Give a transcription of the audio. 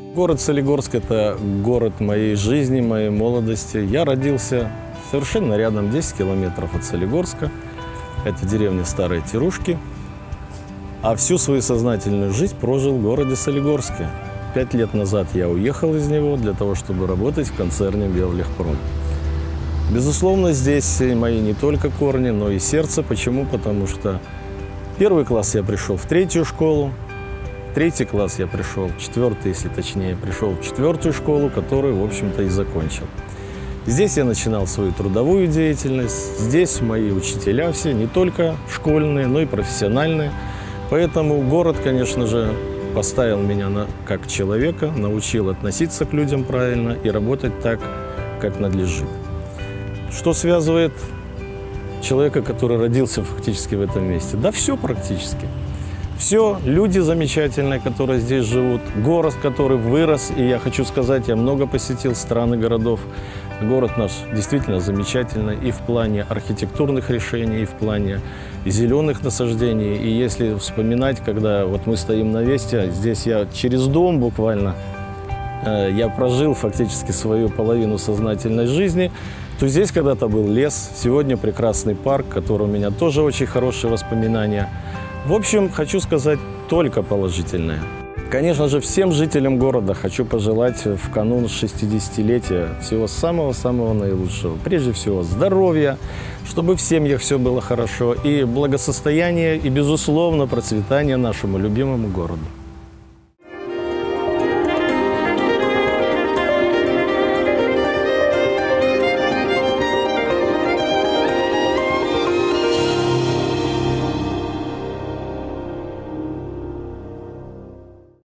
Город Солигорск – это город моей жизни, моей молодости. Я родился совершенно рядом, 10 километров от Солигорска. Это деревня Старые Терушки. А всю свою сознательную жизнь прожил в городе Солигорске. 5 лет назад я уехал из него для того, чтобы работать в концерне «Беллегпром». Безусловно, здесь мои не только корни, но и сердце. Почему? Потому что первый класс я пришел в 3-ю школу, 3-й класс я пришел в 4-й, если точнее, пришел в 4-ю школу, которую, в общем-то, и закончил. Здесь я начинал свою трудовую деятельность. Здесь мои учителя все, не только школьные, но и профессиональные. Поэтому город, конечно же, поставил меня как человека, научил относиться к людям правильно и работать так, как надлежит. Что связывает человека, который родился фактически в этом месте? Да все практически. Все, люди замечательные, которые здесь живут, город, который вырос, и я хочу сказать, я много посетил стран и городов. Город наш действительно замечательный и в плане архитектурных решений, и в плане зеленых насаждений. И если вспоминать, когда вот мы стоим на Весте, здесь я через дом буквально, я прожил фактически свою половину сознательной жизни, то здесь когда-то был лес, сегодня прекрасный парк, который у меня тоже очень хорошие воспоминания. В общем, хочу сказать только положительное. Конечно же, всем жителям города хочу пожелать в канун 60-летия всего самого-самого наилучшего. Прежде всего, здоровья, чтобы в семьях все было хорошо, и благосостояние, и, безусловно, процветание нашему любимому городу.